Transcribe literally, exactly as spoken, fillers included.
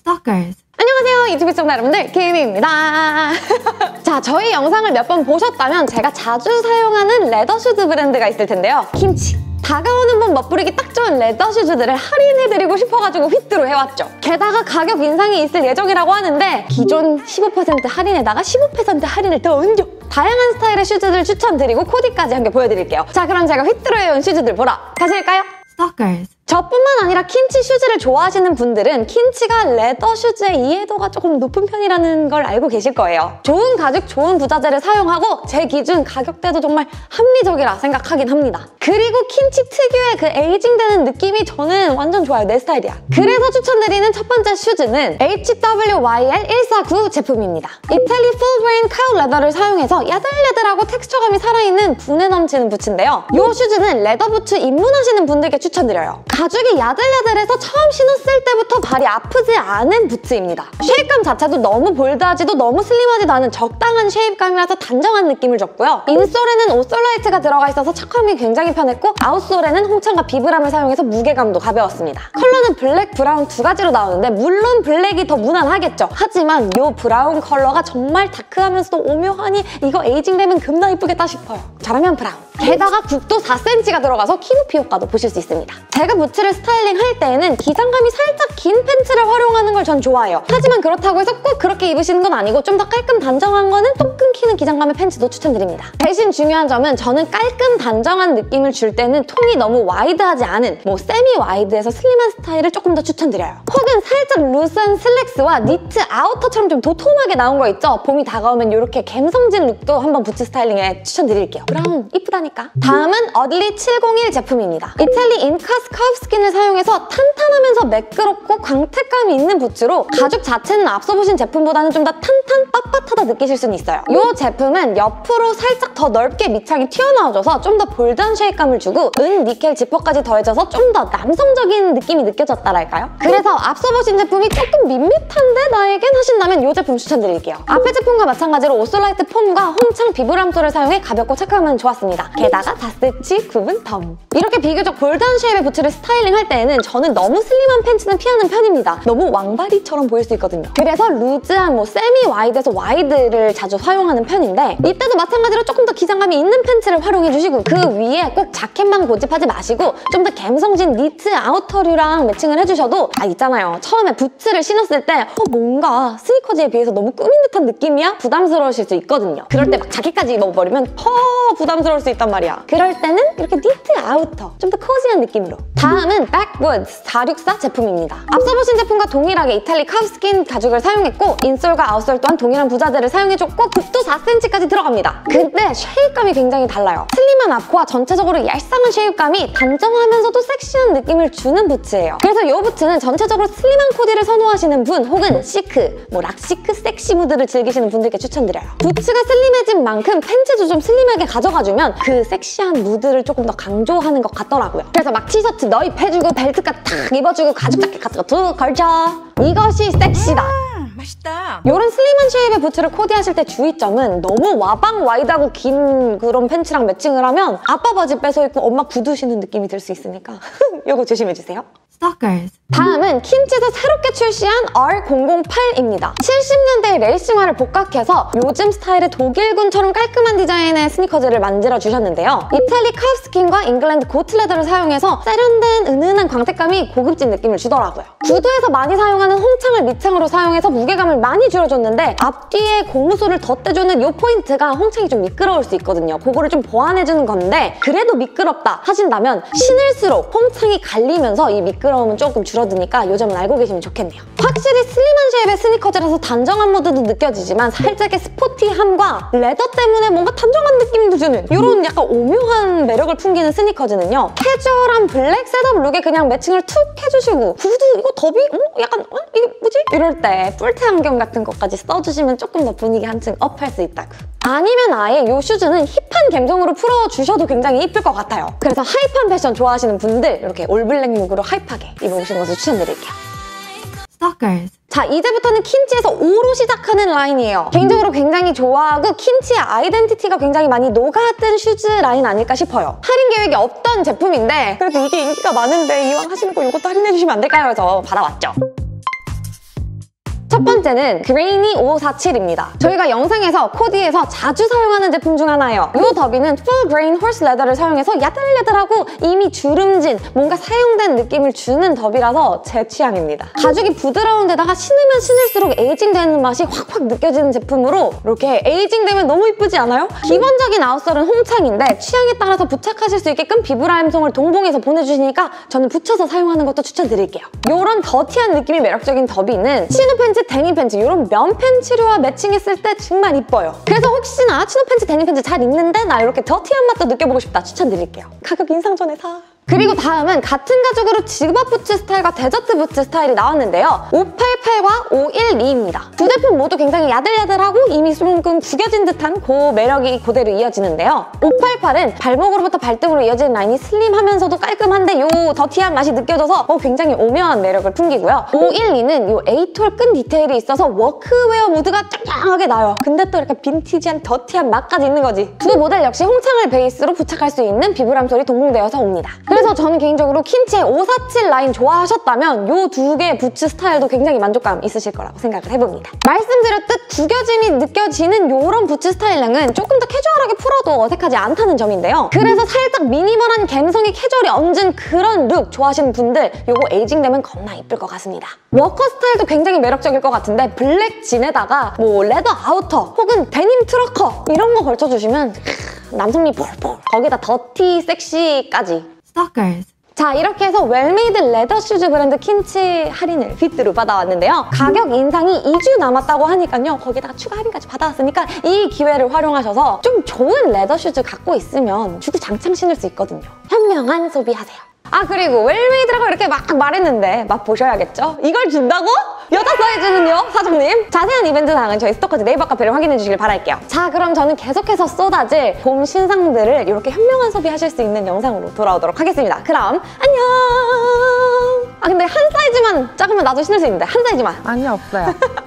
Stalkers. 안녕하세요, 유튜브 시청자 여러분들, 김입니다. 자, 저희 영상을 몇 번 보셨다면 제가 자주 사용하는 레더 슈즈 브랜드가 있을 텐데요. 킨치. 다가오는 봄 멋부리기 딱 좋은 레더 슈즈들을 할인해드리고 싶어가지고 휘뚜루 해왔죠. 게다가 가격 인상이 있을 예정이라고 하는데 기존 십오 퍼센트 할인에다가 십오 퍼센트 할인을 더 얹어 다양한 스타일의 슈즈들 추천드리고 코디까지 함께 보여드릴게요. 자, 그럼 제가 휘뚜루 해온 슈즈들 보러 가실까요? Stalkers. 저뿐만 아니라 킨치 슈즈를 좋아하시는 분들은 킨치가 레더 슈즈의 이해도가 조금 높은 편이라는 걸 알고 계실 거예요. 좋은 가죽, 좋은 부자재를 사용하고 제 기준 가격대도 정말 합리적이라 생각하긴 합니다. 그리고 킨치 특유의 그 에이징되는 느낌이 저는 완전 좋아요. 내 스타일이야. 그래서 추천드리는 첫 번째 슈즈는 에이치 더블유 와이 엘 일사구 제품입니다. 이탈리 풀그레인 카우 레더를 사용해서 야들야들하고 텍스처감이 살아있는 분해 넘치는 부츠인데요. 이 슈즈는 레더 부츠 입문하시는 분들께 추천드려요. 가죽이 야들야들해서 처음 신었을 때부터 발이 아프지 않은 부츠입니다. 쉐입감 자체도 너무 볼드하지도 너무 슬림하지도 않은 적당한 쉐입감이라서 단정한 느낌을 줬고요. 인솔에는 오솔라이트가 들어가 있어서 착함이 굉장히 편했고 아웃솔에는 홍창과 비브람을 사용해서 무게감도 가벼웠습니다. 컬러는 블랙, 브라운 두 가지로 나오는데 물론 블랙이 더 무난하겠죠. 하지만 이 브라운 컬러가 정말 다크하면서도 오묘하니 이거 에이징되면 겁나 이쁘겠다 싶어요. 저라면 브라운. 게다가 굽도 사 센티미터가 들어가서 키높이 효과도 보실 수 있습니다. 제가 부츠를 스타일링 할 때에는 기장감이 살짝 긴 팬츠를 활용하는 걸 전 좋아해요. 하지만 그렇다고 해서 꼭 그렇게 입으시는 건 아니고 좀 더 깔끔 단정한 거는 또 끊기는 기장감의 팬츠도 추천드립니다. 대신 중요한 점은 저는 깔끔 단정한 느낌을 줄 때는 통이 너무 와이드하지 않은 뭐 세미 와이드에서 슬림한 스타일을 조금 더 추천드려요. 혹은 살짝 루스한 슬랙스와 니트 아우터처럼 좀 도톰하게 나온 거 있죠? 봄이 다가오면 이렇게 갬성진 룩도 한번 부츠 스타일링에 추천드릴게요. 브라운 이쁘다니까. 다음은 어들리 칠공일 제품입니다. 이탈리 인카스 카프 스킨을 사용해서 탄탄하면서 매끄럽고 광택감이 있는 부츠로 가죽 자체는 앞서 보신 제품보다는 좀 더 탄탄 빳빳하다 느끼실 수는 있어요. 이 제품은 옆으로 살짝 더 넓게 밑창이 튀어나와줘서 좀 더 볼드한 쉐입감을 주고 은 니켈 지퍼까지 더해져서 좀 더 남성적인 느낌이 느껴졌다랄까요? 그래서 앞서 보신 제품이 조금 밋밋한데 나에겐 하신다면 이 제품 추천드릴게요. 앞에 제품과 마찬가지로 오솔라이트 폼과 홍창 비브람솔을 사용해 가볍고 착함은 좋았습니다. 게다가 다스치 굽은 덤. 이렇게 비교적 볼드한 쉐입의 부츠를 스타일링 할 때에는 저는 너무 슬림한 팬츠는 피하는 편입니다. 너무 왕바리처럼 보일 수 있거든요. 그래서 루즈한 뭐 세미 와이드에서 와이드를 자주 사용하는 편인데 이때도 마찬가지로 조금 더 기장감이 있는 팬츠를 활용해주시고 그 위에 꼭 자켓만 고집하지 마시고 좀 더 갬성진 니트 아우터류랑 매칭을 해주셔도 아 있잖아요. 처음에 부츠를 신었을 때 어, 뭔가 스니커즈에 비해서 너무 꾸민 듯한 느낌이야? 부담스러우실 수 있거든요. 그럴 때 막 자켓까지 입어버리면 더 부담스러울 수 있단 말이야. 그럴 때는 이렇게 니트 아우터 좀 더 코지한 느낌으로. 다음은 백우드 사육사 제품입니다. 앞서 보신 제품과 동일하게 이탈리 카프스킨 가죽을 사용했고 인솔과 아웃솔 또한 동일한 부자재를 사용해줬고 굽도 사 센티미터까지 들어갑니다. 근데 쉐입감이 굉장히 달라요. 슬림한 앞코와 전체적으로 얄쌍한 쉐입감이 단정하면서도 섹시한 느낌을 주는 부츠예요. 그래서 이 부츠는 전체적으로 슬림한 코디를 선호하시는 분 혹은 시크, 뭐 락시크 섹시 무드를 즐기시는 분들께 추천드려요. 부츠가 슬림해진 만큼 팬츠도 좀 슬림하게 가져가주면 그 섹시한 무드를 조금 더 강조하는 것 같더라고요. 그래서 막 티셔츠 너입해주고 벨트까지 탁 입어주고 가죽 자켓 같은 거 툭 걸쳐. 이것이 섹시다. 맛있다. 이런 슬림한 쉐입의 부츠를 코디하실 때 주의점은 너무 와방 와이드하고 긴 그런 팬츠랑 매칭을 하면 아빠 바지 뺏어 입고 엄마 구두 신는 느낌이 들 수 있으니까 이거 조심해주세요. Stalkers. 다음은 킨치에서 새롭게 출시한 알 공공팔입니다. 칠십 년대의 레이싱화를 복각해서 요즘 스타일의 독일군처럼 깔끔한 디자인의 스니커즈를 만들어주셨는데요. 이탈리 카프스킨과 잉글랜드 고트레더를 사용해서 세련된 은은한 광택감이 고급진 느낌을 주더라고요. 구두에서 많이 사용하는 홍창을 밑창으로 사용해서 무게감을 많이 줄여줬는데 앞뒤에 고무소를 덧대주는 이 포인트가 홍창이 좀 미끄러울 수 있거든요. 그거를 좀 보완해주는 건데 그래도 미끄럽다 하신다면 신을수록 홍창이 갈리면서 이 미끄러움은 조금 줄어드니까 이 점은 알고 계시면 좋겠네요. 확실히 슬림한 쉐입의 스니커즈라서 단정한 무드도 느껴지지만 살짝의 스포티함과 레더 때문에 뭔가 단정한 느낌도 주는 이런 약간 오묘한 매력을 풍기는 스니커즈는요. 캐주얼한 블랙 셋업 룩에 그냥 매칭을 툭 해주시고 구두 이거 더비? 어? 약간 어? 이게 뭐지? 이럴 때 뿔테 안경 같은 것까지 써주시면 조금 더 분위기 한층 업할 수 있다고. 아니면 아예 이 슈즈는 힙한 감성으로 풀어주셔도 굉장히 이쁠 것 같아요. 그래서 하이판 패션 좋아하시는 분들 이렇게 올블랙 룩으로 하이하게 입어보시는 것을 추천드릴게요. Stalkers. 자, 이제부터는 킨치에서 오로 시작하는 라인이에요. 개인적으로 굉장히 좋아하고 킨치의 아이덴티티가 굉장히 많이 녹아든 슈즈 라인 아닐까 싶어요. 할인 계획이 없던 제품인데 그래도 이게 인기가 많은데 이왕 하시는 거 이것도 할인해주시면 안 될까요? 해서 받아왔죠. 첫 번째는 그레이니 오사칠입니다. 저희가 영상에서 코디에서 자주 사용하는 제품 중 하나예요. 이 더비는 Full Grain Horse Leather를 사용해서 야들야들하고 이미 주름진 뭔가 사용된 느낌을 주는 더비라서 제 취향입니다. 가죽이 부드러운 데다가 신으면 신을수록 에이징되는 맛이 확확 느껴지는 제품으로 이렇게 에이징되면 너무 이쁘지 않아요? 기본적인 아웃솔은 홍창인데 취향에 따라서 부착하실 수 있게끔 비브라임송을 동봉해서 보내주시니까 저는 붙여서 사용하는 것도 추천드릴게요. 이런 더티한 느낌이 매력적인 더비는 치노 팬츠, 데님 팬츠 이런 면 팬츠류와 매칭했을 때 정말 이뻐요. 그래서 혹시나 치노 팬츠, 데님 팬츠 잘 입는데 나 이렇게 더티한 맛도 느껴보고 싶다 추천드릴게요. 가격 인상 전에 사. 그리고 다음은 같은 가죽으로 지그바 부츠 스타일과 데저트 부츠 스타일이 나왔는데요. 오팔팔과 오일이입니다. 두 제품 모두 굉장히 야들야들하고 이미 조금 구겨진 듯한 그 매력이 그대로 이어지는데요. 오팔팔은 발목으로부터 발등으로 이어지는 라인이 슬림하면서도 깔끔한데 요 더티한 맛이 느껴져서 어, 굉장히 오묘한 매력을 풍기고요. 오일이는 요 에이톨 끈 디테일이 있어서 워크웨어 무드가 짱짱하게 나요. 근데 또 이렇게 빈티지한 더티한 맛까지 있는 거지. 두 모델 역시 홍창을 베이스로 부착할 수 있는 비브람솔이 동봉되어서 옵니다. 그래서 저는 개인적으로 킨치의 오사칠 라인 좋아하셨다면 이 두 개의 부츠 스타일도 굉장히 만족감 있으실 거라고 생각을 해봅니다. 말씀드렸듯 구겨짐이 느껴지는 이런 부츠 스타일링은 조금 더 캐주얼하게 풀어도 어색하지 않다는 점인데요. 그래서 살짝 미니멀한 감성의 캐주얼이 얹은 그런 룩 좋아하시는 분들 이거 에이징되면 겁나 이쁠 것 같습니다. 워커 스타일도 굉장히 매력적일 것 같은데 블랙 진에다가 뭐 레더 아우터 혹은 데님 트러커 이런 거 걸쳐주시면 남성미 폴폴 거기다 더티 섹시까지. Stalkers. 자, 이렇게 해서 웰메이드 레더 슈즈 브랜드 킨치 할인을 빗으로 받아왔는데요. 가격 인상이 이 주 남았다고 하니까요. 거기다가 추가 할인까지 받아왔으니까 이 기회를 활용하셔서 좀 좋은 레더 슈즈 갖고 있으면 주구장창 신을 수 있거든요. 현명한 소비하세요. 아, 그리고 웰메이드라고 이렇게 막 말했는데 맛 보셔야겠죠? 이걸 준다고? 여자 사이즈는요, 사장님? 자세한 이벤트 사항은 저희 스토커즈 네이버 카페를 확인해 주시길 바랄게요. 자, 그럼 저는 계속해서 쏟아질 봄 신상들을 이렇게 현명한 소비하실 수 있는 영상으로 돌아오도록 하겠습니다. 그럼 안녕! 아, 근데 한 사이즈만 작으면 나도 신을 수 있는데 한 사이즈만. 아니, 없어요.